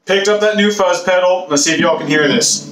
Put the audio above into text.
Picked up that new fuzz pedal. Let's see if y'all can hear this.